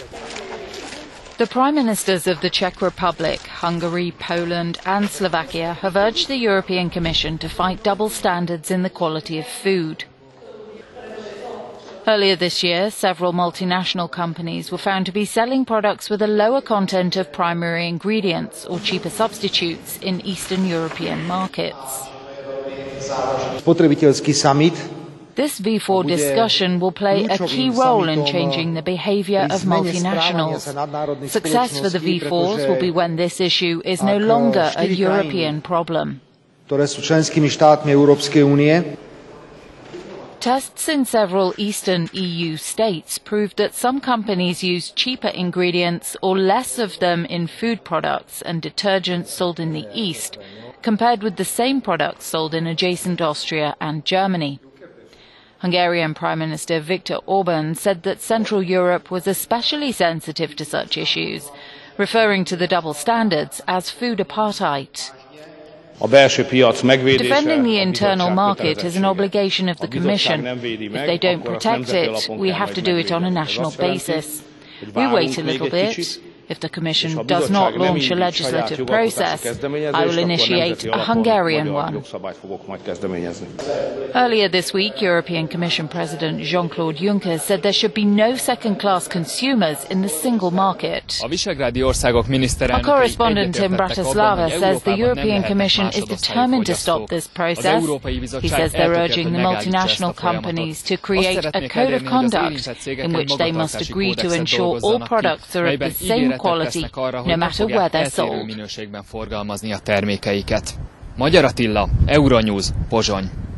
The Prime Ministers of the Czech Republic, Hungary, Poland and Slovakia have urged the European Commission to fight double standards in the quality of food. Earlier this year, several multinational companies were found to be selling products with a lower content of primary ingredients or cheaper substitutes in Eastern European markets. This V4 discussion will play a key role in changing the behaviour of multinationals. Success for the V4s will be when this issue is no longer a European problem. Tests in several eastern EU states proved that some companies use cheaper ingredients or less of them in food products and detergents sold in the east, compared with the same products sold in adjacent Austria and Germany. Hungarian Prime Minister Viktor Orbán said that Central Europe was especially sensitive to such issues, referring to the double standards as food apartheid. Defending the internal market is an obligation of the Commission. If they don't protect it, we have to do it on a national basis. We wait a little bit. If the Commission does not launch a legislative process, I will initiate a Hungarian one. Earlier this week, European Commission President Jean-Claude Juncker said there should be no second-class consumers in the single market. Our correspondent in Bratislava says the European Commission is determined to stop this process. He says they're urging the multinational companies to create a code of conduct in which they must agree to ensure all products are of the same quality, no matter where they're sold. Magyar Attila, Euronews, Pozsony.